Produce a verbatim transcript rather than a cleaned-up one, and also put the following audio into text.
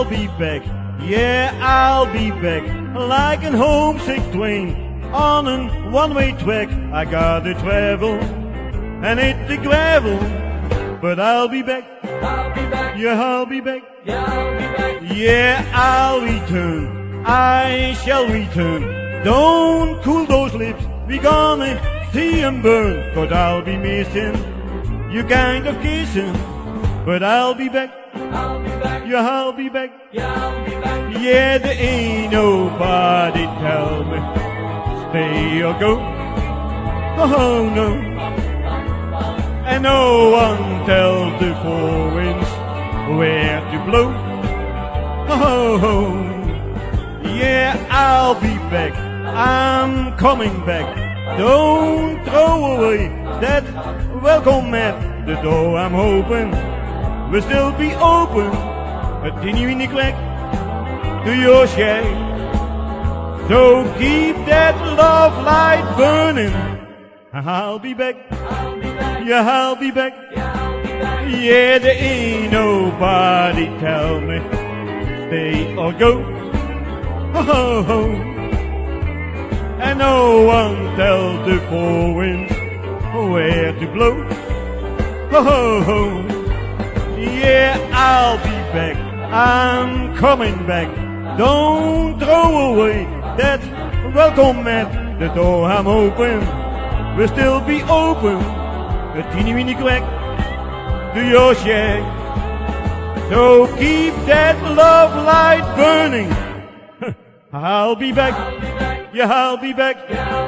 be back. Yeah, I'll be back. Like an homesick train on a one-way track. I gotta travel and hit the gravel, but I'll be back. I'll be back. Yeah, I'll be back. Yeah, I'll be back. Yeah, I'll return. I shall return. Don't cool those lips. We gonna see 'em burn. But I'll be missing you kind of kissing. But I'll be back. I'll be back. Yeah, I'll be back. Yeah, I'll be back. Yeah, there ain't nobody tell me stay or go. Oh no. And no one tells the four winds where to blow. Oh, yeah, I'll be back. I'm coming back. Don't throw away that welcome mat. The door I'm hoping will still be open. A teeny weeny crack to your shack. So keep that love light burning. I'll be back. I'll be back. Yeah, I'll be back. Yeah, I'll be back. Yeah, there ain't nobody tell me stay or go. Oh, oh. And no one tells the four winds where to blow. Oh, oh. Yeah, I'll be back. I'm coming back. Don't throw away that welcome mat. The door I'm open will still be open. A teeny weeny crack to your shack. So keep that love light burning. I'll be back. I'll be back. Yeah, I'll be back. Yeah,